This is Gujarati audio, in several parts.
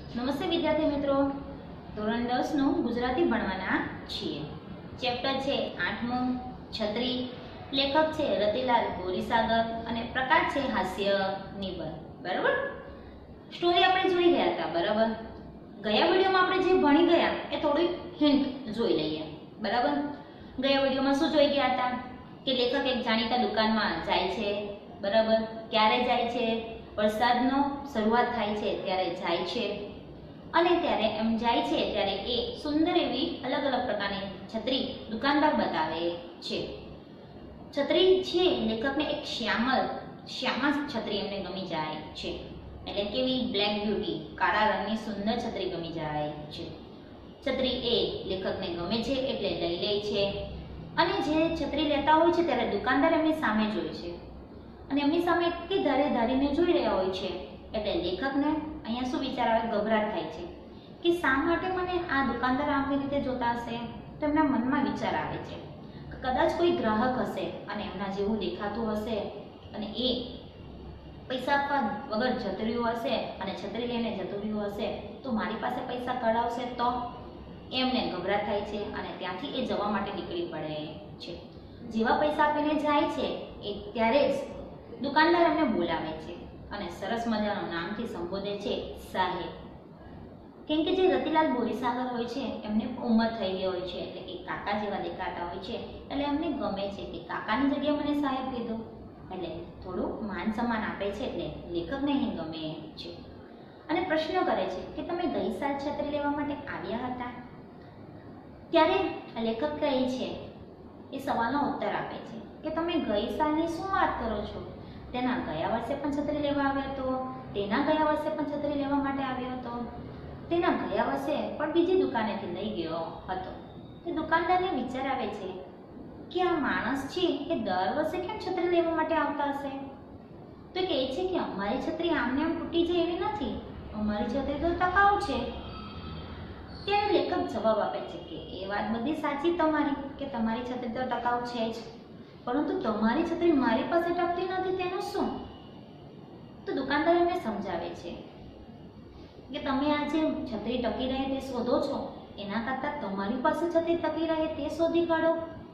નમસ્તે વિદ્યાર્થી મિત્રો, ધોરણ 10 નું ગુજરાતી ભણવાના છીએ। ચેપ્ટર છે 8મું છત્રી। લેખક છે રતિલાલ બોરીસાગર અને પ્રકાર છે હાસ્ય નિબંધ। બરાબર, સ્ટોરી આપણે જોઈ ગયા હતા। બરાબર, ગયા વિડિયોમાં આપણે જે ભણી ગયા એ થોડી હિન્ટ જોઈ લઈએ। બરાબર, ગયા વિડિયોમાં શું જોઈ ગયા હતા કે લેખક એક જાણીતા દુકાનમાં જાય છે। બરાબર, ક્યારે જાય છે? વરસાદનો શરૂઆત થાય છે ત્યારે જાય છે અને ત્યારે એમ જાય છે ત્યારે એ સુંદર એવી અલગ અલગ પ્રકારની છત્રી દુકાનદાર બતાવે છે। છત્રી છે લેખકને એક શ્યામા છત્રી એમને ગમી જાય છે, એટલે કેવી બ્લેક બ્યુટી, કાળા રંગની સુંદર છત્રી ગમી જાય છે। છત્રી એ લેખકને ગમે છે એટલે લઈ લે છે અને જે છત્રી લેતા હોય છે ત્યારે દુકાનદાર એમની સામે જોઈ છે અને એમની સામે એટલી ધારીને જોઈ રહ્યા હોય છે એટલે લેખકને અહીંયા શું વિચાર આવે? ગભરાટ થાય છે કે શા માટે મને આ દુકાનદાર આવી રીતે જોતા હશે? તો એમના મનમાં વિચાર આવે છે કે કદાચ કોઈ ગ્રાહક હશે અને એમના જેવું દેખાતું હશે અને એ પૈસા આપવા વગર જતું રહ્યું હશે અને છત્રી લઈને જતું રહ્યું હશે તો મારી પાસે પૈસા કઢાવશે તો? એમને ગભરાટ થાય છે અને ત્યાંથી એ જવા માટે નીકળી પડે છે। જેવા પૈસા આપીને જાય છે એ ત્યારે જ દુકાનદાર એમને બોલાવે છે અને સરસ મજાનું નામથી સંબોધે છે, સાહેબ। કેમ કે જે રતિલાલ બોરીસાગર હોય છે એમને ઉંમર થઈ ગઈ હોય છે એટલે કે કાકા જેવા દેખાતા હોય છે એટલે એમને ગમે છે કે કાકાની જગ્યાએ મને સાહેબ કીધો, એટલે થોડું માન સન્માન આપે છે એટલે લેખકને અહીં ગમે છે અને પ્રશ્ન કરે છે કે તમે ગઈ સાલ છત્રી લેવા માટે આવ્યા હતા? ત્યારે લેખક કહે છે, એ સવાલનો ઉત્તર આપે છે કે તમે ગઈ સાલની શું વાત કરો છો? તેના ગયા વર્ષે પણ છત્રી લેવા આવ્યો હતો, તેના ગયા વર્ષે પણ છત્રી લેવા માટે આવ્યો હતો, તેના ગયા વર્ષે પણ બીજી દુકાનેથી લઈ ગયો હતો। તે દુકાનદારને વિચાર આવે છે કે આ માણસ છે એ દર વર્ષે કેમ છત્રી લેવા માટે આવતા હશે? તો કહે છે કે અમારી છત્રી આમને આમ તૂટી જાય એવી નથી, અમારી છત્રી તો ટકાઉ છે। ત્યારે લેખક જવાબ આપે છે કે એ વાત બધી સાચી તમારી કે તમારી છત્રી તો ટકાઉ છે જ, પરંતુ તમારી છત્રી મારી પાસે ટકતી નથી તેનું શું? તો દુકાનદાર એમને સમજાવે છે કે તમે આ જે છત્રી ટકી રહે તે શોધો છો એના કરતાં તમારી પાસે છત્રી ટકી રહે તે શોધી કાઢો।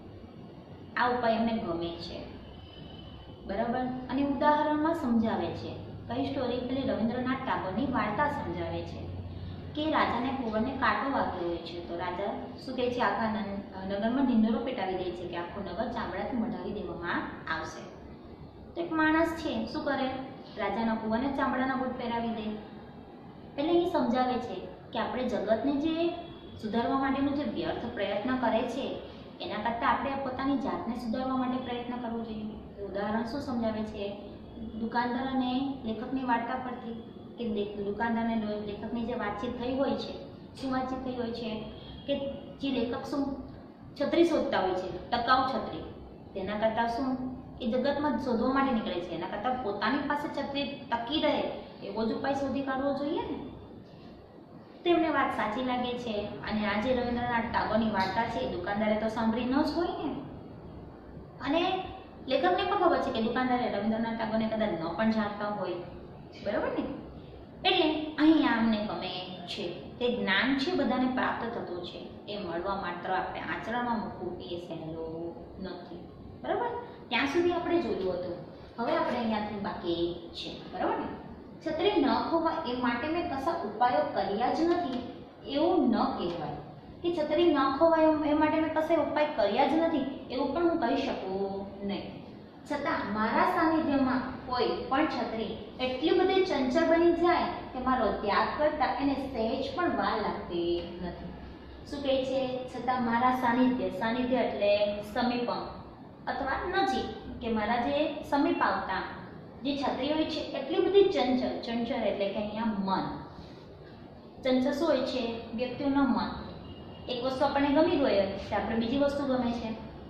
આ ઉપાય એમને ગમે છે। બરાબર, અને ઉદાહરણમાં સમજાવે છે। કઈ સ્ટોરી? પેલી રવિન્દ્રનાથ ટાગોરની વાર્તા સમજાવે છે કે રાજાને કુંવરને કાંટો વાગ્યો હોય છે તો રાજા શું કહે છે, આખા નગરમાં ઢીંઢોરો પેટાવી દે છે કે આખું નગર ચામડાથી મઢાવી દેવામાં આવશે। તો એક માણસ છે શું કરે? રાજાના કુંવરને ચામડાના બૂટ પહેરાવી દે। એટલે એ સમજાવે છે કે આપણે જગતને જે સુધારવા માટેનો જે વ્યર્થ પ્રયત્ન કરે છે એના કરતાં આપણે પોતાની જાતને સુધારવા માટે પ્રયત્ન કરવો જોઈએ। ઉદાહરણ શું સમજાવે છે? દુકાનદાર અને લેખકની વાર્તા પરથી કે દુકાનદાર અને લેખકની જે વાતચીત થઈ હોય છે, શું વાતચીત થઈ હોય છે કે જે લેખક શું છત્રી શોધતા હોય છે, ટકાઉ છત્રી, તેના કરતાં શું એ જગતમાં શોધવા માટે નીકળે છે એના કરતાં પોતાની પાસે છત્રી ટકી રહે એવો જ ઉપાય શોધી કાઢવો જોઈએ ને। તેમને વાત સાચી લાગે છે અને આ જે રવિન્દ્રનાથ ટાગોરની વાર્તા છે એ દુકાનદારે તો સાંભળી ન જ હોય ને, અને લેખકને પણ ખબર છે કે દુકાનદારે રવિન્દ્રનાથ ટાગોરને કદાચ ન પણ જાણતા હોય। બરાબર ને? એટલે અહીંયા અમને ગમે છે તે જ્ઞાન છે બધાને પ્રાપ્ત થતું છે, એ મળવા માત્ર આપણે આચરણમાં મૂકવું એ સહેલું નથી। બરાબર, ત્યાં સુધી આપણે જોયું હતું, હવે આપણે અહીંયાથી બાકી છે। બરાબર ને? છત્રી ન ખોવાય એ માટે મેં કશા ઉપાયો કર્યા જ નથી એવું ન કહેવાય કે છત્રી ન ખોવાય એ માટે મેં કશા ઉપાય કર્યા જ નથી એવું પણ હું કહી શકું નહીં। છતાં મારા સાનિધ્યમાં કોઈ પણ છત્રી એટલી બધી ચંચળ બની જાય કે મારો ત્યાગ કરતા એને સહેજ પણ વાર લાગતી નથી। શું કહે છે? છતાં મારા સાનિધ્ય એટલે સમીપ અથવા નજીક, કે મારા જે સમીપ આવતા જે છત્રી હોય છે એટલી બધી ચંચળ એટલે કે અહીંયા મન ચંચળ શું હોય છે? વ્યક્તિનું મન। એક વસ્તુ આપણને ગમી હોય તો આપણે બીજી વસ્તુ ગમે છે,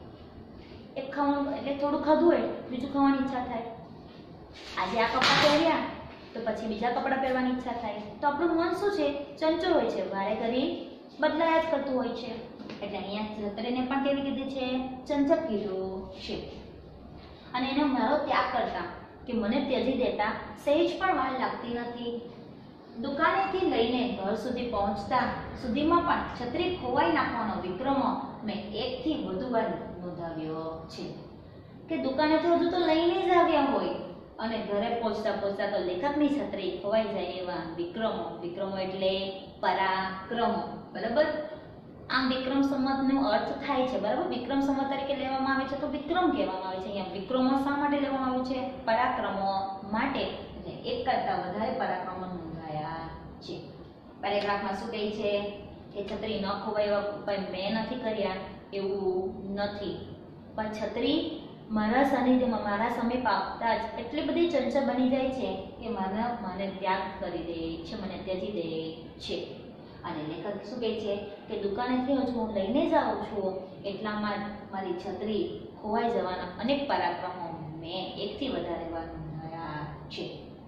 એક ખાવાનું એટલે થોડું ખાધું હોય બીજું ખાવાની ઈચ્છા થાય, આજે આ કપડાં પહેર્યા તો પછી બીજા કપડાં પહેરવાની ઈચ્છા થાય। તો આપણું મન શું છે? ચંચળ હોય છે, વારે ઘડી બદલાયા જ કરતું હોય છે, એટલે અહીંયા છત્રીને પણ કેવી કીધી છે? ચંચળ કીધું છે। અને એને મારો ત્યાગ કરતા કે મને ત્યજી દેતા સહેજ પણ વાર લાગતી નથી। દુકાનેથી લઈને ઘર સુધી પહોંચતા સુધીમાં પણ છત્રી ખોવાઈ નાખવાનો વિક્રમ મેં 1 થી વધુ વાર નોંધાવ્યો છે. કે દુકાનેથી હજુ તો લઈને જ આવ્યા હોય અને ઘરે પહોંચતા પહોંચતા તો લેખકની છત્રી ખોવાઈ જાય એવા વિક્રમો એટલે પરાક્રમો. બરાબર. આમ વિક્રમ સંવતનો અર્થ થાય છે, બરાબર. વિક્રમ સંવત તરીકે લેવામાં આવે છે તો વિક્રમ કહેવામાં આવે છે. અહીંયા વિક્રમો શા માટે લેવામાં આવ્યું છે? પરાક્રમો માટે. એટલે એક કરતા વધારે પરાક્રમો નોંધાયા છે. પેરેગ્રાફમાં શું કહે છે કે છત્રી ન ખોવાય એવા ઉપાય મેં નથી કર્યા એવું નથી, પણ છત્રી મારા સાનિધ્યમાં મારા સમીપ આવતા જ એટલી બધી ચંચળ બની જાય છે કે મને ત્યાગ કરી દે છે, મને ત્યજી દે છે. અને લેખક શું કહે છે કે દુકાનેથી હજુ હું લઈને જ આવું છું એટલામાં મારી છત્રી ખોવાઈ જવાના અનેક પરાક્રમો મેં 1 થી વધારે વાર નોંધાયા છે.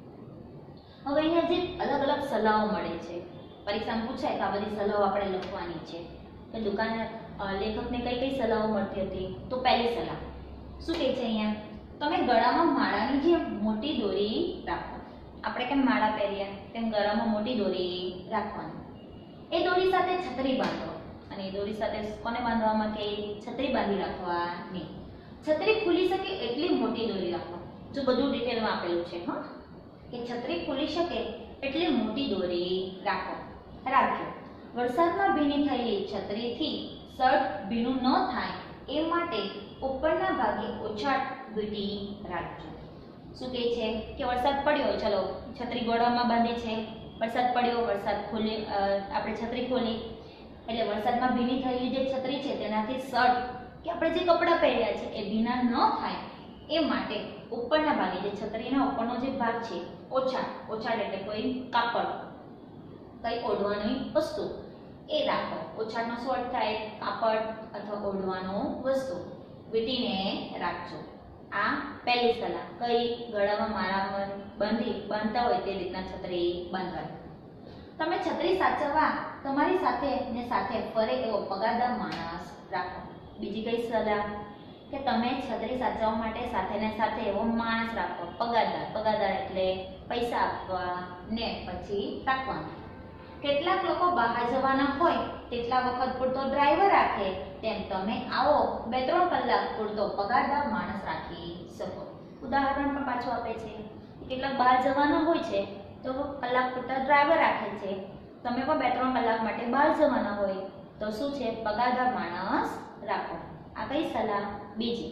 હવે અહીંયા જે અલગ અલગ સલાહો મળે છે, પરીક્ષામાં પૂછાય તો આ બધી સલાહો આપણે લખવાની છે. કે લેખકને કઈ કઈ સલાહો મળતી હતી? તો પહેલી સલાહ શું કહે છે અહીંયા? તમે ગળામાં માળાની જેમ મોટી દોરી રાખો. આપણે કેમ માળા પહેરીએ તેમ ગળામાં મોટી દોરી રાખવાની. એ દોરી સાથે છત્રી બાંધો. અને એ દોરી સાથે કોને બાંધવામાં? કે છત્રી બાંધી રાખવાની. છત્રી ખુલી શકે એટલી મોટી દોરી રાખો. જો બધું ડિટેલમાં આપેલું છે હા, કે છત્રી ખુલી શકે એટલી મોટી દોરી રાખજો. વરસાદમાં ભીની થયેલી છત્રીથી શર્ટ ભીનું ન થાય એ માટે ઉપરના ભાગે ઓછાટ વીંટી રાખજો. શું કહે છે કે વરસાદ પડ્યો, ચલો છત્રી ગોળામાં બાંધી છે, વરસાદ પડ્યો, વરસાદ ખોલે, આપણે છત્રી ખોલી એટલે વરસાદમાં ભીની થયેલી જે છત્રી છે તેનાથી શર્ટ કે આપણે જે કપડાં પહેર્યા છે એ ભીના ન થાય એ માટે ઉપરના ભાગે જે છત્રીના ઉપરનો જે ભાગ છે ઓછાટ એટલે કોઈ કાપડ, કઈ ઓઢવાની વસ્તુ એ રાખો. ઓછાટનો શું અર્થ થાય? કાપડ અથવા ઓઢવાનો વસ્તુ વીંટીને રાખજો. આ પહેલી સલાહ. કઈ? ગળામાં માળા બાંધતા હોય તે રીતના છત્રી બાંધવાની. તમે છત્રી સાચવવા તમારી સાથે ફરે એવો પગારદાર માણસ રાખો. બીજી કઈ સલાહ? કે તમે છત્રી સાચવવા માટે સાથે એવો માણસ રાખો, પગારદાર એટલે પૈસા આપવા ને પછી રાખવાનો. કેટલાક લોકો બહાર જવાના હોય તેટલા વખત પૂરતો ડ્રાઈવર રાખે, તેમ તમે આવો 2-3 કલાક પૂરતો પગારદાર માણસ રાખી શકો. ઉદાહરણ પણ પાછું આપે છે. કેટલાક બહાર જવાના હોય છે તો કલાક પૂરતા ડ્રાઈવર રાખે છે. તમે પણ 2-3 કલાક માટે બહાર જવાના હોય તો શું છે? પગારદાર માણસ રાખો. આ કઈ સલાહ? બીજી.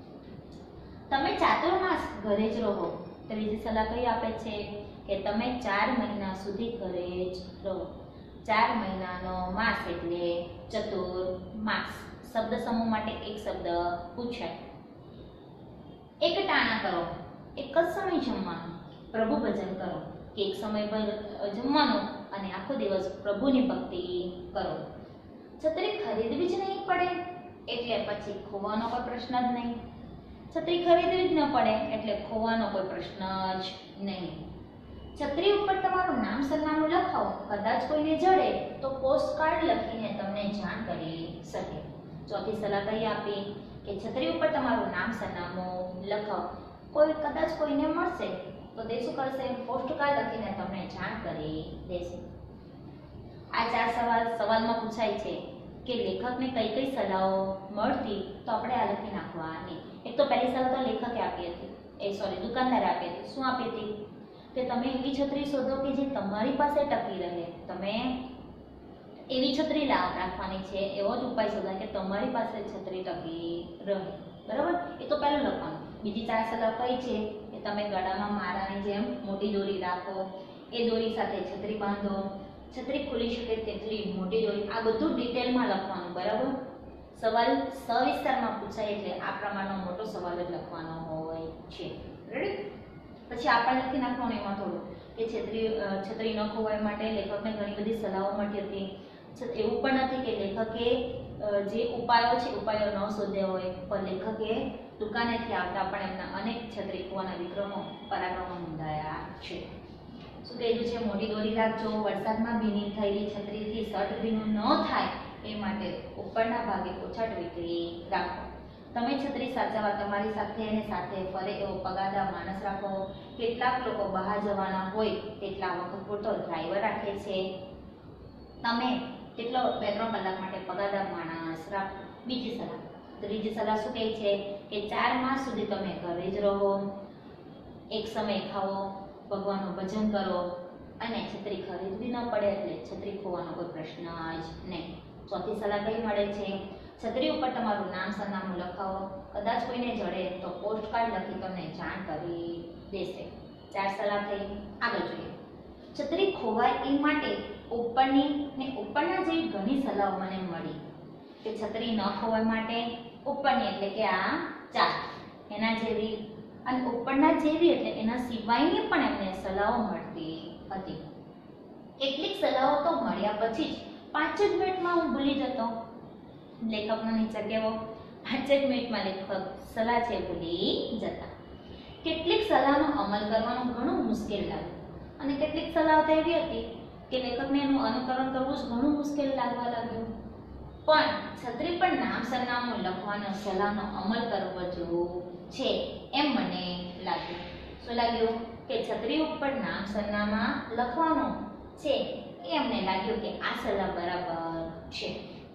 તમે ચાતુર્માસ ઘરે જ રહો. ત્રીજી સલાહ કઈ આપે છે? કે તમે 4 મહિના સુધી ઘરે જ રહો. 4 મહિનાનો માસ એટલે ચતુર્માસ. શબ્દ સમૂહ માટે એક શબ્દ પૂછાય. એક ટાણા કરો. એક જ સમય જમવાનું. પ્રભુ ભજન કરો. કે એક સમય પર જમવાનું અને આખો દિવસ પ્રભુની ભક્તિ કરો. છત્રી ખરીદવી જ નહીં પડે એટલે પછી ખોવાનો કોઈ પ્રશ્ન જ નહીં. છત્રી ખરીદવી જ ન પડે એટલે ખોવાનો કોઈ પ્રશ્ન જ નહીં. છત્રી ઉપર તમારું નામ સરનામું લખાવો. કદાચ કોઈને જડે તો પોસ્ટકાર્ડ લખીને તમને જાણ કરી શકે. ચોથી સલાહ કઈ આપી? કે છત્રી ઉપર તમારું નામ સરનામું લખાવો. કદાચ કોઈને મળશે તો તે શું કરશે? પોસ્ટકાર્ડ લખીને તમને જાણ કરી દેશે. આ 4 સવાલમાં પૂછાય છે કે લેખકને કઈ કઈ સલાહો મળતી, તો આપણે આ લખી નાખવાની. એક તો પહેલી સલાહ તો લેખકે આપી હતી, દુકાનદારે આપી હતી. શું આપી હતી? કે તમે એવી છત્રી શોધો કે જે તમારી પાસે ટકી રહે. તમે એવી છત્રી રાખવાની છે, એવો જ ઉપાય શોધો કે તમારી પાસે છત્રી ટકી રહે. બરાબર? એ તો પહેલું લખવાનું. બીજી 4 સલાહ કઈ છે? કે તમે ગળામાં માળાની જેમ મોટી દોરી રાખો. એ દોરી સાથે છત્રી બાંધો. છત્રી ખુલી શકે તેટલી મોટી દોરી. આ બધું ડિટેલમાં લખવાનું. બરાબર? સવાલ સવિસ્તારમાં પૂછાય એટલે આ પ્રમાણનો મોટો સવાલ જ લખવાનો હોય છે. રેડી? પછી આપણે લખી નાખવાનું એમાં થોડું કે છત્રી ન ખોવાય માટે લેખકને ઘણી બધી સલાહો મળી હતી. એવું પણ નથી કે લેખકે જે ઉપાયો છે ઉપાયો ન શોધ્યા હોય, પણ લેખકે દુકાનેથી આવતા પણ એમના અનેક છત્રી ખોવાના વિક્રમો પરાક્રમો નોંધાયા છે. શું કહેલું છે? મોટી દોરી રાખજો. વરસાદમાં ભીની થયેલી છત્રીથી શર્ટ ભીનું ન થાય એ માટે ઉપરના ભાગે ઓછાટ વીંટી રાખો. તમે છત્રી સાચવવા તમારી સાથે અને સાથે ફરે એવો પગારદાર માણસ રાખો. કેટલાક લોકો બહાર જવાના હોય તેટલા વખત પૂરતો ડ્રાઈવર રાખે છે. તમે કેટલો 2-3 કલાક માટે પગારદાર માણસ રાખો. બીજી સલાહ, ત્રીજી સલાહ શું કહે છે કે 4 માસ સુધી તમે ઘરે જ રહો, એક સમય ખાઓ, ભગવાનનું ભજન કરો અને છત્રી ખરીદવી ન પડે એટલે છત્રી ખોવાનો કોઈ પ્રશ્ન જ નહીં. ચોથી સલાહ કઈ મળે છે? છત્રી ઉપર તમારું નામ સરનામું લખાવો. કદાચ કોઈને જડે તો પોસ્ટકાર્ડ લખી તમને જાણ કરી દેશે. 4 સલાહ થઈ. આગળ જોઈએ. છત્રી ખોવાય એ માટે ઉપરના જેવી ઘણી સલાહો મને મળી કે છત્રી ન ખોવાય માટે ઉપરની એટલે કે આ 4 એના જેવી અને ઉપરના જેવી એટલે એના સિવાયની પણ એમને સલાહો મળતી હતી. કેટલીક સલાહો તો મળ્યા પછી જ 5 જ મિનિટમાં હું ભૂલી જતો. લેખકનો નીચે કેવો 5 જ મિનિટમાં લેખક સલાહ છે ભૂલી જતા. કેટલીક સલાહનો અમલ કરવાનું ઘણું મુશ્કેલ લાગ્યું અને કેટલીક સલાહ તો એવી હતી કે લેખકને એનું અનુકરણ કરવું જ ઘણું મુશ્કેલ લાગવા લાગ્યું. પણ છત્રી પર નામ સરનામું લખવાનો સલાહનો અમલ કરવો જો છે એમ મને લાગ્યું. શું લાગ્યું? કે છત્રી ઉપર નામ સરનામા લખવાનું છે એ અમને લાગ્યું કે આ સલાહ બરાબર છે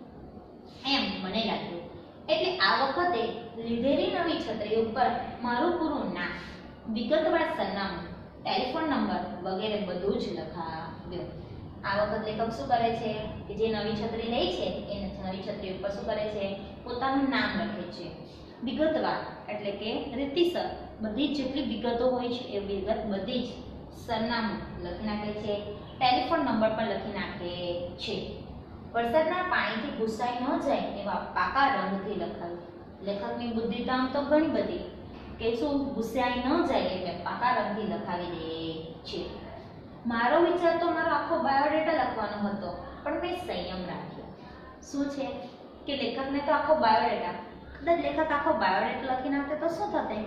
એમ મને લાગ્યું. એટલે આ વખતે લીધેલી નવી છત્રી ઉપર મારું પૂરું નામ, વિગતવાર સરનામું, ટેલિફોન નંબર વગેરે બધું જ લખાવ્યું. આ વખત લેખક શું કરે છે કે જે નવી છત્રી લે છે એ નવી છત્રી ઉપર શું કરે છે? પોતાનું નામ લખે છે. વિગતવાર એટલે કે રીતિસર બધી જેટલી વિગતો હોય છે એ વિગત બધી જ સરનામું લખી નાખે છે. ટેલિફોન નંબર પણ લખી નાખે છે. વરસાદના પાણીથી ભૂસાઈ ન જાય એવા પાકા રંગથી લખાવ્યું. લેખકની બુદ્ધિ તો આમ તો ઘણી બધી કે શું ભૂસાઈ ન જાય એટલે પાકા રંગથી લખાવી દે છે. મારો વિચાર તો મારો આખો બાયોડેટા લખવાનો હતો પણ મેં સંયમ રાખ્યો. શું છે કે લેખકને તો આખો બાયોડેટા, કદાચ લેખક આખો બાયોડેટા લખી નાખતે તો શું થતે?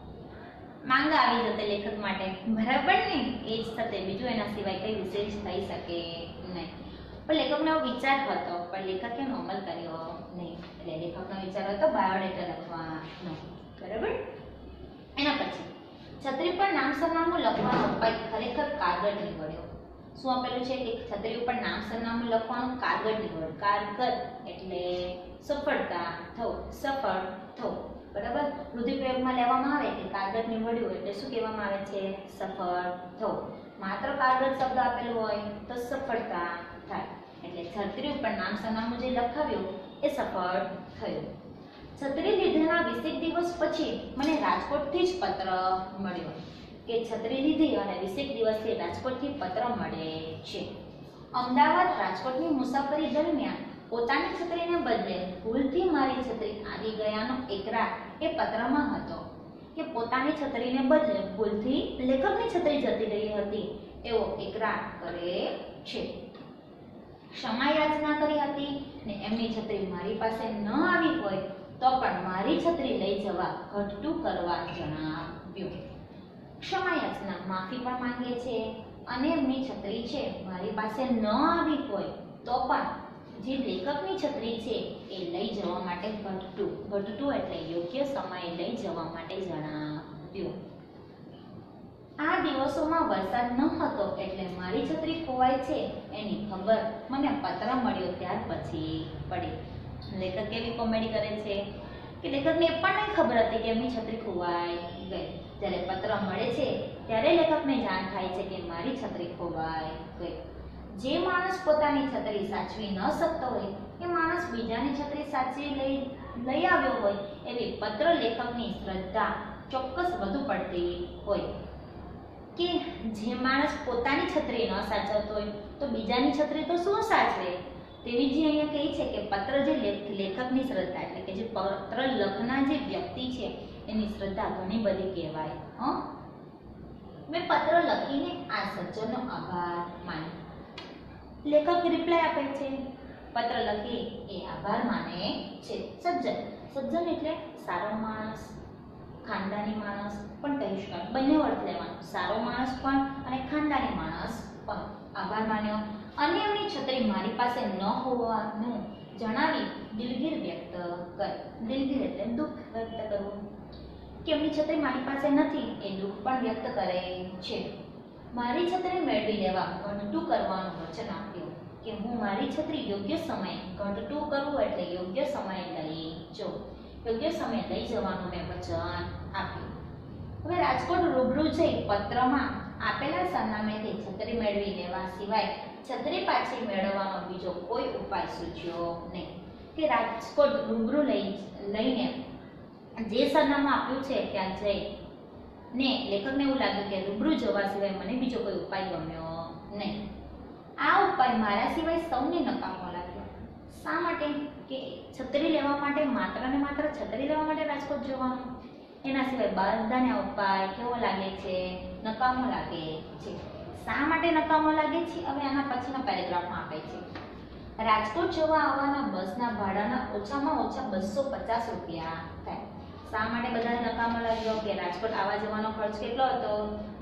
માંગ આવી જતે લેખક માટે, બરાબર ને? એ જ થતે, બીજું એના સિવાય કઈ વિશેષ થઈ શકે નહીં. પણ લેખકનો એવો વિચાર હતો પણ લેખકે એનો અમલ કર્યો નહીં. એટલે લેખકનો વિચાર હતો બાયોડેટા લખવાનો, બરાબર? એના પછી છત્રી પર નામ સરનામું લખવાનો ઉપાય ખરેખર કારગર નીવડ્યો. શું આપેલું છે કે છત્રી ઉપર નામ સરનામું લખવાનું કારગર નીવડ્યું. કારગર એટલે સફળતા થવું, સફળ થવું, બરાબર? રૂઢિપ્રયોગમાં લેવામાં આવે કે કારગર નીવડ્યું એટલે શું કહેવામાં આવે છે? સફળ થવું. માત્ર કારગર શબ્દ આપેલું હોય તો સફળતા થાય. એટલે છત્રી ઉપર નામ સરનામું જે લખાવ્યું એ સફળ થયું. છત્રી લીધેના 20 દિવસ પછી મને રાજકોટથી જ પત્ર મળ્યો કે છત્રી લીધી અને 20 દિવસથી રાજકોટથી પત્ર મળે છે. અમદાવાદ રાજકોટની મુસાફરી દરમિયાન પોતાની છત્રીને બદલે ભૂલથી મારી છત્રી આવી ગયાનો એકરાર એ પત્રમાં હતો કે પોતાની છત્રીને બદલે ભૂલથી લેખકની છત્રી જતી રહી હતી એવો એકરાર કરે છે. ક્ષમા યાચના કરી હતી ને એમની છત્રી મારી પાસે ન આવી હોય તો પણ મારી છત્રી લઈ જવા ઘટતું કરવા જણાવ્યું. ક્ષમા યાચના, માફી પણ માંગે છે અને એમની છત્રી છે મારી પાસે ન આવી હોય તો પણ જે લેખકની છત્રી છે એ લઈ જવા માટે ઘટતું એટલે યોગ્ય સમયે લઈ જવા માટે જણાવ્યું. આ દિવસોમાં વરસાદ ન હતો એટલે મારી છત્રી ખોવાય છે એની ખબર મને પત્ર મળ્યો ત્યાર પછી પડી. લેખક કેવી કોમેડી કરે છે કે લેખકને એ પણ નહીં ખબર હતી કે એમની છત્રી ખોવાઈ ગઈ. જ્યારે પત્ર મળે છે ત્યારે લેખકને જાણ થાય છે કે મારી છત્રી ખોવાઈ ગઈ. જે માણસ પોતાની છત્રી સાચવી ન શકતો હોય એ માણસ બીજાની છત્રી સાચવી લઈ આવ્યો હોય એવી પત્ર લેખકની શ્રદ્ધા ચોક્કસ વધુ પડતી હોય કે જે માણસ પોતાની છત્રી ન સાચવતો હોય તો બીજાની છત્રી તો શું સાચવે? તેવી જે અહીંયા કહે છે કે પત્ર જે લેખકની શ્રદ્ધા એટલે કે જે પત્ર લખનાર જે વ્યક્તિ છે એની શ્રદ્ધા ઘણી બધી કહેવાય. મેં પત્ર લખીને આ સજ્જનનો આભાર માન્યો. લેખક રિપ્લાય આપે છે, પત્ર લખી એ આભાર માને છે. સજ્જન એટલે સારો માણસ, ખાનદાની માણસ પણ કહી શકાય, બંને અર્થ લેવાનો. સારો માણસ પણ અને ખાનદાની માણસ પણ. આભાર માન્યો અને એમની છત્રી મારી પાસે ન હોવાનું જણાવી દિલગીર વ્યક્ત કરી. દિલગીર એટલે દુઃખ વ્યક્ત કરવું. કે એમની છત્રી મારી પાસે નથી એ દુઃખ પણ વ્યક્ત કરે છે. મારી છત્રી મેળવી લેવા ઘટતું કરવાનું વચન આપ્યું. કે હું મારી છત્રી યોગ્ય સમયે ઘટતું કરવું એટલે યોગ્ય સમયે લઈ જાઉં. યોગ્ય સમયે લઈ જવાનું મેં વચન આપ્યું. હવે રાજકોટ રૂબરૂ જઈ પત્રમાં આપેલા સરનામેથી છત્રી મેળવી લેવા સિવાય છત્રી પાછી મેળવવાનો બીજો કોઈ ઉપાય સૂચ્યો નહીં. કે રાજકોટ રૂબરૂ લઈને જે સરનામું આપ્યું છે ત્યાં જઈ ને લેખકને એવું લાગ્યું કે રૂબરૂ જવા સિવાય મને બીજો કોઈ ઉપાય ગમ્યો નહીં. આ ઉપાય મારા સિવાય સૌને નકામો લાગ્યો. શા માટે? કે છત્રી લેવા માટે માત્ર ને માત્ર છત્રી લેવા માટે રાજકોટ જવાનું, એના સિવાય બધાને આ ઉપાય કેવો લાગે છે? નકામો લાગે છે. શા માટે નકામો લાગે છે? હવે આના પછીના પેરેગ્રાફમાં આપે છે. રાજકોટ જવા આવવાના બસના ભાડાના ઓછામાં ઓછા 250 રૂપિયા થાય. શા માટે બધાને નકામો લાગ્યો? કે રાજકોટ આવવા જવાનો ખર્ચ કેટલો હતો?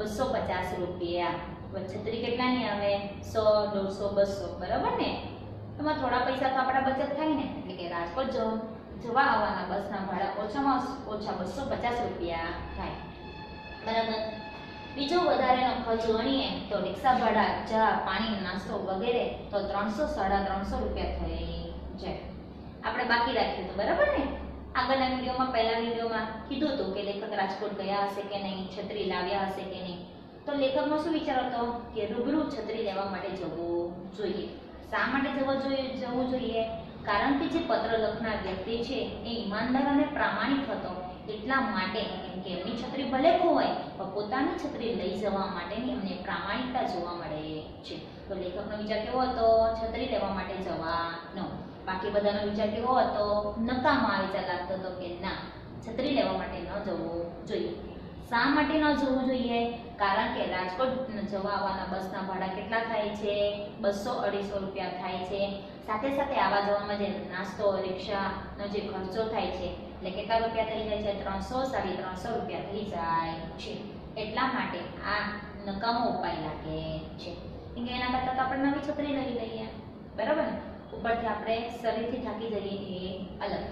250 રૂપિયા. છત્રી કેટલાની આવે? 100, 150, 200, બરાબર ને? એમાં થોડા પૈસા તો આપણા બચત થાય ને. એટલે કે રાજકોટ જવા આવવાના બસના ભાડા ઓછામાં ઓછા 250 રૂપિયા થાય, બરાબર. બીજો વધારેનો ખર્ચ ગણીએ તો રિક્ષા ભાડા, ચા, પાણી, નાસ્તો વગેરે તો 300-350 રૂપિયા થઈ જાય. આપણે બાકી રાખ્યું હતું, બરાબર ને? આગળના વિડીયોમાં, પહેલા વિડીયોમાં કીધું હતું કે લેખક રાજકોટ ગયા હશે કે નહીં, છત્રી લાવ્યા હશે કે નહીં. તો લેખકનો શું વિચાર હતો? કે રૂબરૂ છત્રી લેવા માટે જવું જોઈએ. શા માટે જવું જોઈએ? કારણ કે જે પત્ર લખનાર વ્યક્તિ છે એ ઈમાનદાર અને પ્રામાણિક હતો. એટલા માટે કે એમની છત્રી ભલે ખોવાય પણ પોતાની છત્રી લઈ જવા માટેની એમને પ્રામાણિકતા જોવા મળે છે. તો લેખકનો વિચાર કેવો હતો? છત્રી લેવા માટે જવાનો. બાકી બધાનો વિચાર કેવો હતો? નકામો આ વિચાર લાગતો હતો કે ના, છત્રી લેવા માટે ન જવું જોઈએ. શા માટે ન જવું જોઈએ? કારણ કે રાજકોટ જવા આવવાના બસના ભાડા કેટલા થાય છે? 200-250 રૂપિયા થાય છે. સાથે સાથે આવવા જવામાં જે નાસ્તો, રિક્ષાનો જે ખર્ચો થાય છે એટલે કેટલા રૂપિયા થઈ જાય છે? 300-350 રૂપિયા થઈ જાય છે. એટલા માટે આ નકામો ઉપાય લાગે છે. કેમ કે એના કરતાં તો આપણે નવી છત્રી લઈ લઈએ, બરાબર ને? ઉપરથી આપણે શરીરથી થાકી જઈએ એ અલગ.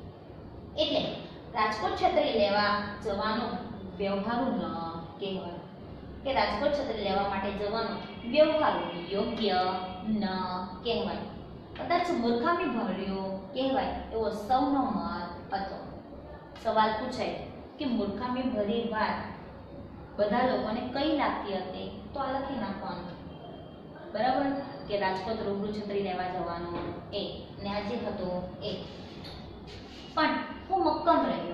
એટલે રાજકોટ છત્રી લેવા જવાનું વ્યવહારુ ન કહેવાય. કે રાજકોટ છત્રી લેવા માટે જવાનું વ્યવહારુ, યોગ્ય ન કહેવાય. કદાચ મૂર્ખામી ભર્યો કહેવાય એવો સૌનો મત હતો. સવાલ પૂછાય કે મૂર્ખામી ભરી વાત બધા લોકોને કઈ લાગતી હતી? તો આ લખી નાખવાનું, બરાબર. કે રાજકોટ રૂબરૂ છત્રી લેવા જવાનું એ ને આ જે હતું એ. પણ હું મક્કમ રહ્યો,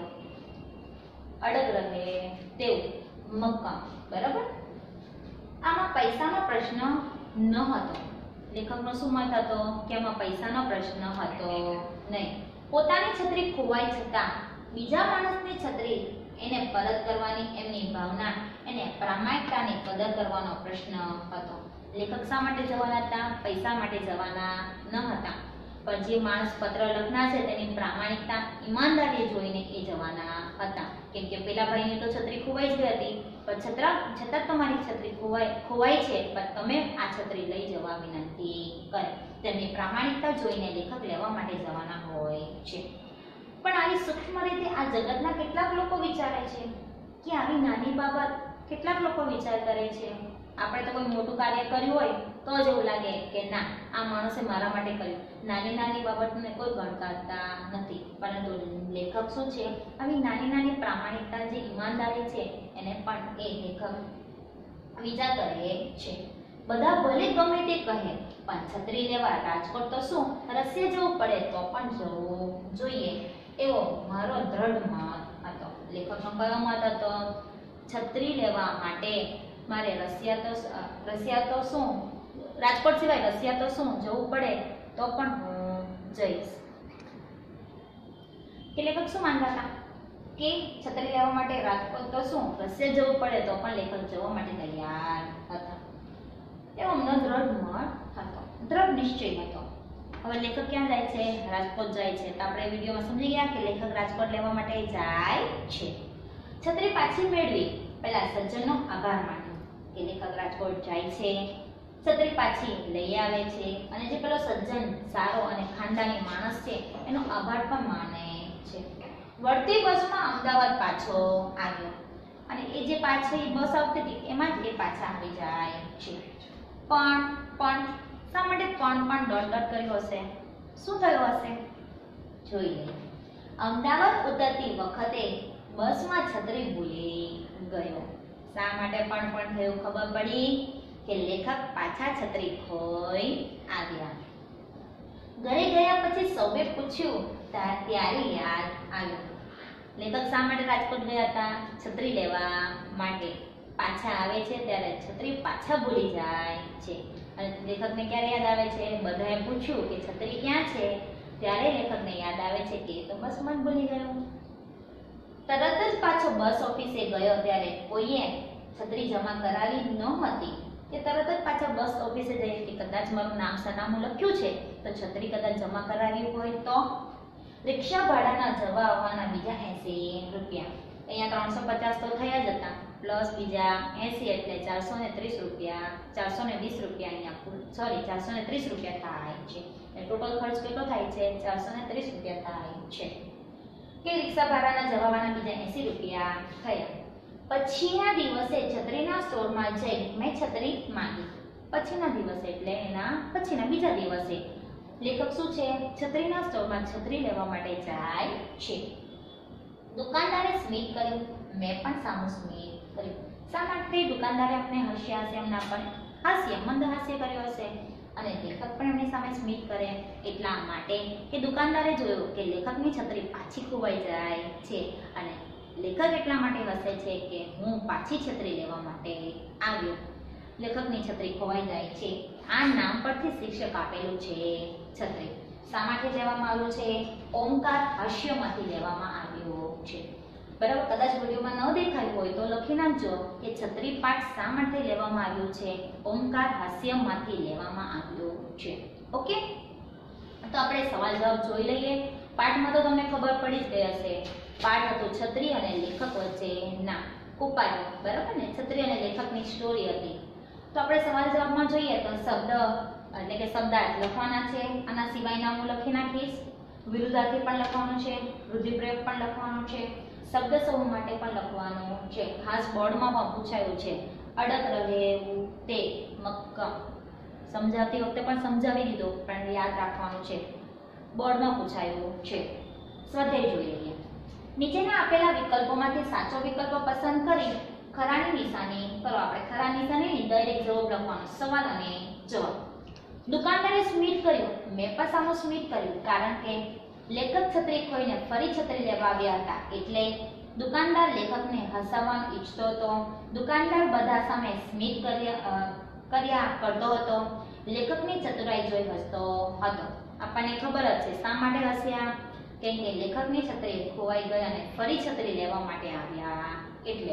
અડગ રહે તેવું મક્કમ, બરાબર. આમાં પૈસાનો પ્રશ્ન ન હતો. લેખકનો શું મત હતો? કે આમાં પૈસાનો પ્રશ્ન હતો નહીં. પોતાની છત્રી ખોવાઈ છતાં બીજા માણસની છત્રી એને પરત કરવાની એમની ભાવના, એને પ્રામાણિકતાની કદર કરવાનો પ્રશ્ન હતો. લેખક શા માટે જવાના હતા? પૈસા માટે જવાના ન હતા. પણ જે માણસ પત્ર લખનાર છે તેની પ્રામાણિકતા, ઈમાનદારી જોઈને એ જવાના હતા. કેમ કે પેલા ભાઈની તો છત્રી ખોવાઈ જ ગઈ હતી, પણ છતાં તમારી છત્રી ખોવાઈ છે, પણ તમે આ છત્રી લઈ જવા વિનંતી કરે. તેમની પ્રામાણિકતા જોઈને લેખક લેવા માટે જવાના હોય છે. પણ આવી સૂક્ષ્મ રીતે આ જગતના કેટલાક લોકો વિચારે છે કે આવી નાની બાબત કેટલાક લોકો વિચાર કરે છે. આપણે તો કોઈ મોટું કાર્ય કર્યું હોય તો જ એવું લાગે કે ના, આ માણસે મારા માટે કર્યું. નાની નાની બાબતને કોઈ ગણકારતા નથી. પરંતુ લેખક શું છે? આવી નાની નાની પ્રામાણિકતા, જે ઈમાનદારી છે એને પણ એ લેખક વિચાર કરે છે. બધા ભલે ગમે તે કહે પણ છત્રી લેવા રાજકોટ તો શું રસ્તે જવું પડે તો પણ જવું જોઈએ એવો મારો દ્રઢ મત હતો. લેખકનો કયો મત હતો? છત્રી લેવા માટે મારે રશિયા તો શું, રાજકોટ સિવાય રશિયા તો શું જવું પડે તો પણ હું જઈશ. કે લેખક શું માનતા હતા? કે છત્રી લેવા માટે રાજકોટ તો શું રશિયા જવું પડે તો પણ લેખક જવા માટે તૈયાર હતા. એવો એમનો દ્રઢ મત હતો, દ્રઢ નિશ્ચય હતો. હવે લેખક ક્યાં જાય છે? રાજકોટ જાય છે. તો આપણે વિડીયોમાં સમજી ગયા કે લેખક રાજકોટ લેવા માટે જાય છે. છત્રી પાછી મેળવી પહેલા સજ્જનનો આભાર માન્યો કે લેખક રાજકોટ જાય છે, છત્રી પાછી લઈ આવે છે અને જે પેલો સજ્જન સારો અને ખાનદાની માણસ છે એનો આભાર પણ માને છે. વળતી બસમાં અમદાવાદ પાછો આવ્યો અને એ જે પાછળ બસ આવતી હતી એમાં જ એ પાછા આવી જાય છે. પણ શા માટે પણ ડોટ કર્યો હશે? શું થયું હશે? જોઈ લઈએ. અમદાવાદ ઉતરતી વખતે બસમાં છત્રી ભૂલી ગયો. શા માટે પણ થયું ખબર પડી કે લેખક પાછા છત્રી ખોઈ આવ્યા. ઘરે ગયા પછી સૌએ પૂછ્યું ત્યારે યાદ આવ્યું. લેખક શા માટે રાજકોટ ગયા હતા? છત્રી લેવા માટે. પાછા આવે છે ત્યારે છત્રી પાછા ભૂલી જાય છે. અને લેખકને ક્યારે યાદ આવે છે? બધાએ પૂછ્યું કે છત્રી ક્યાં છે ત્યારે લેખકને યાદ આવે છે કે તો બસમાં જ ભૂલી ગયો. તરત જ પાછો બસ ઓફિસે ગયો ત્યારે કોઈએ છત્રી જમા કરાવી નહોતી. કે તરત જ પાછા બસ ઓફિસે જઈએ કે કદાચ મારું નામ સરનામું લખ્યું છે તો છત્રી કદાચ જમા કરાવી હોય તો. રિક્ષા ભાડાના જવા આવવાના બીજા 80 રૂપિયા. અહીંયા 350 તો થયા જ હતા પ્લસ બીજા 80 એટલે 430 રૂપિયા. 420 રૂપિયા અહીંયા સોરી 430 રૂપિયા થાય છે. ટોટલ ખર્ચ કેટલો થાય છે? 430 રૂપિયા થાય છે. કે રિક્ષા ભાડાના જવા આવવાના બીજા 80 રૂપિયા થયા. પછીના દિવસે છત્રીના સ્ટોરમાં જઈ મેં છત્રી માંગી. પછીના દિવસે એટલે એના પછીના બીજા દિવસે લેખક શું છે? છત્રીના સ્ટોરમાં છત્રી લેવા માટે જાય છે. દુકાનદારે સ્મિત કર્યું. મેં પણ સામું સ્મિત કર્યું. શા માટે દુકાનદારે આપણે હસ્યા હશે? એમના પણ હાસ્ય મંદ હાસ્ય કર્યો હશે અને લેખક પણ એમની સામે સ્મિત કરે એટલા માટે કે દુકાનદારે જોયું કે લેખકની છત્રી પાછી ખોવાઈ જાય છે અને લેખક એટલા માટે હસે છે કે હું પાછી છત્રી લેવા માટે આવ્યો. લેખકની છત્રી ખોવાઈ જાય છે. આ નામ પરથી શીર્ષક આપેલું છે છત્રી. શા માટે લેવામાં આવ્યું છે? ઓમકાર હાસ્યમાંથી લેવામાં આવ્યો છે. બરાબર. કદાચ વિડીયોમાં ન દેખાયું હોય તો લખી નાખજો કે છત્રી પાઠ શા માટે લેવામાં આવ્યું છે? ઓમકાર હાસ્યમાંથી લેવામાં આવ્યો છે. ઓકે, તો આપણે સવાલ જવાબ જોઈ લઈએ. પાઠમાં તો તમને ખબર પડી જ ગઈ હશે. પાઠ હતો છત્રી અને લેખક વચ્ચેના ઉપાયો. બરાબર ને? છત્રી અને લેખકની સ્ટોરી હતી. તો આપણે સવાલ જવાબમાં જોઈએ તો શબ્દ એટલે કે શબ્દાર્થ લખવાના છે. આના સિવાયના હું લખી નાખીશ. વિરુદ્ધાર્થી પણ લખવાનું છે, રૂઢિપ્રયોગ પણ લખવાનો છે, શબ્દ સમૂહ માટે પણ લખવાનું છે. ખાસ બોર્ડમાં પણ પૂછાયું છે. અડગ રહેવું તે મક્કમ. સમજાવતી વખતે પણ સમજાવી દીધો પણ યાદ રાખવાનું છે. બોર્ડમાં પૂછાયું છે. સ્વાધ્યાય જોઈ લઈએ. નીચેના આપેલા વિકલ્પોમાંથી સાચો વિકલ્પ પસંદ કરી ખરાની નિશાની કરો. આપણે ખરા નિશાની ડાયરેક્ટ જવાબ લખવાનો. સવાલ અને જવાબ. દુકાનદારે સ્મિત કર્યું. મેં પણ સામું સ્મિત કર્યું કારણ કે લેખક છત્રી ખોઈને ફરી છત્રી લેવા આવ્યા હતા એટલે દુકાનદાર લેખકને હસાવવાનું ઈચ્છતો હતો. દુકાનદાર બધા સામે સ્મિત કર્યા કરતો હતો. લેખકની ચતુરાઈ જોઈ હસતો હતો. આપણને ખબર જ છે શા માટે હસ્યા? કેમ કે લેખકની છત્રી ખોવાઈ ગઈ અને ફરી છત્રી લેવા માટે આવ્યા એટલે.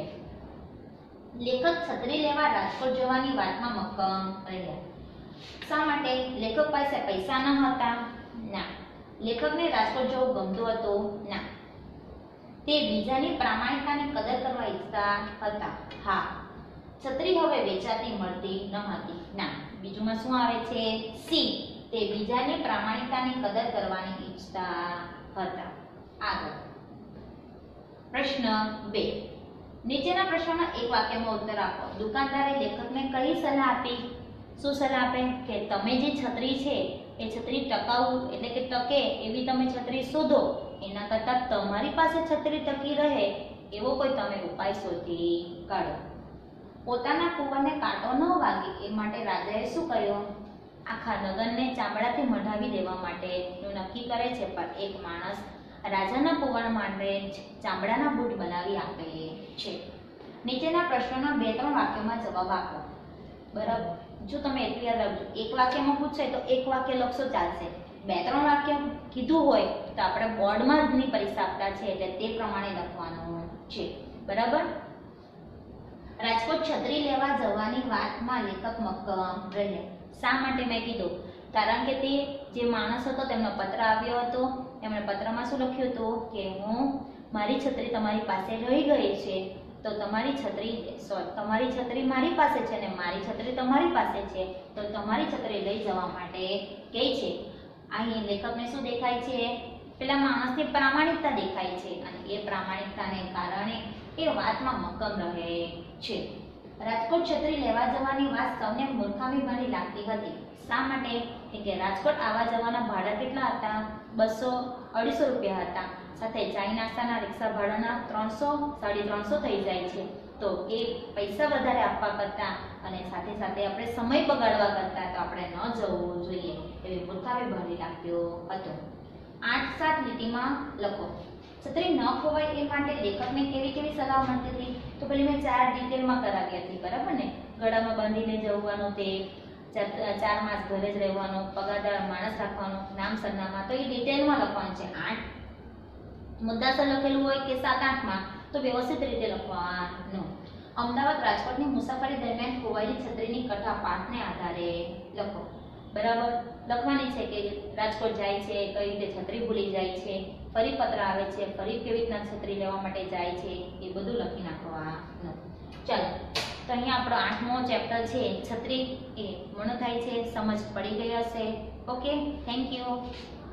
લેખક છત્રી લેવા રાજકોટ જવાની વાતમાં મક્કમ રહ્યા. શા માટે? લેખક પાસે પૈસા ન હતા? ના. લેખકને રાજકોટ જવું ગમતું હતું? ના. તે બીજાની પ્રામાણિકતાની કદર કરવા ઈચ્છતા હતા? હા. છત્રી હવે વેચાતી મળતી ન હતી? ના. બીજુમાં શું આવે છે? સી. તે બીજાની પ્રામાણિકતાની કદર કરવાની ઈચ્છતા હતા. આગળ પ્રશ્ન 2. નીચેના પ્રશ્નોના એક વાક્યમાં ઉત્તર આપો. દુકાનદારે લેખકને કઈ સલાહ આપી? શું સલાહ આપે? કે તમે જે છત્રી છે એ છત્રી ટકાઉ એટલે કે ટકે એવી તમે છત્રી શોધો. એના કરતાં તમારી પાસે છત્રી ટકી રહે એવો કોઈ તમે ઉપાય શોધી કાઢો. પોતાના કુંવરને કાંટો ન વાગે એ માટે રાજાએ શું કર્યું? આખા નગરને ચામડાથી મઢાવી દેવા માટેનું નક્કી કરે છે પણ એક માણસ રાજાના કુંવર માટે ચામડાના બૂટ બનાવી આપે છે. નીચેના પ્રશ્નોના 2-3 વાક્યોમાં જવાબ આપો. બરાબર. જો તમે એટલું યાદ રાખજો, એક વાક્યમાં પૂછાય તો એક વાક્ય લખશો ચાલશે. 2-3 વાક્ય કીધું હોય તો આપણે બોર્ડમાં જની પરીક્ષા આપતા છે એટલે તે પ્રમાણે લખવાનું છે. બરાબર. રાજકોટ છત્રી લેવા જવાની વાતમાં લેખક મક્કમ રહ્યા. શા માટે મેં કીધું? કારણ કે તે જે માણસ હતો તેમનો પત્ર આવ્યો હતો. એમણે પત્રમાં શું લખ્યું હતું કે મારી છત્રી તમારી પાસે રહી ગઈ છે તો તમારી છત્રી મારી પાસે છે ને મારી છત્રી તમારી પાસે છે તો તમારી છત્રી લઈ જવા માટે કહે છે. અહીં લેખકને શું દેખાય છે? પેલા માણસની પ્રામાણિકતા દેખાય છે અને એ પ્રામાણિકતાને કારણે એ વાતમાં મક્કમ રહે છે. રાજકોટ છત્રી લેવા જવાની વાત સૌને મૂર્ખામી ભરી લાગતી હતી. શા માટે? કે રાજકોટ આવવા જવાના ભાડા કેટલા હતા? 200-250 રૂપિયા હતા. સાથે ચાય નાસ્તાના રિક્ષા ભાડાના 300-350 થઈ જાય છે. તો એ પૈસા વધારે આપવા કરતાં અને સાથે સાથે આપણે સમય બગાડવા કરતાં તો આપણે ન જવું જોઈએ એવી મૂર્ખામી ભરી લાગતો હતો. 8-7 લીટીમાં લખો. છત્રી ન ખોવાય એ માટે લેખકને કેવી સલાહ મળતી હતી? તો પેલી મેં 4 ડિટેલમાં કરાવી હતી, બરાબર ને? ગળામાં બાંધીને જવાનું, તે 4 માસ ઘરે જ રહેવાનું, પગારદાર માણસ રાખવાનું, નામ સરનામા, તો એ ડિટેલમાં લખવાનું છે. 8 મુદ્દાસર લખેલું હોય કે 7-8માં તો વ્યવસ્થિત રીતે લખવાનું. અમદાવાદ રાજકોટની મુસાફરી દરમિયાન ખોવાયેલી છત્રીની કથા પાઠને આધારે લખો. બરાબર લખવાની છે કે રાજકોટ જાય છે, કઈ રીતે છત્રી ભૂલી જાય છે, ફરી પત્ર આવે છે, ફરી કેવી રીતના છત્રી લેવા માટે જાય છે, એ બધું લખી નાખવાનું. ચાલો, તો અહીંયા આપણો 8મો ચેપ્ટર છે છત્રી એ પૂર્ણ થાય છે. સમજ પડી ગઈ હશે. Okay, thank you.